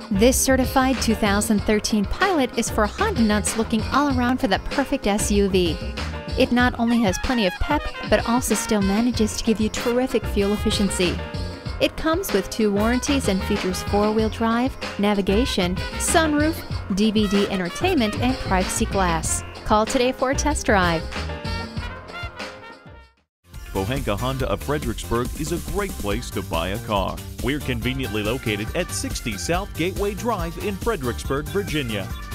This certified 2013 Pilot is for Honda nuts looking all around for the perfect SUV. It not only has plenty of pep, but also still manages to give you terrific fuel efficiency. It comes with 2 warranties and features 4-wheel drive, navigation, sunroof, DVD entertainment, and privacy glass. Call today for a test drive. Pohanka-Honda of Fredericksburg is a great place to buy a car. We're conveniently located at 60 South Gateway Drive in Fredericksburg, Virginia.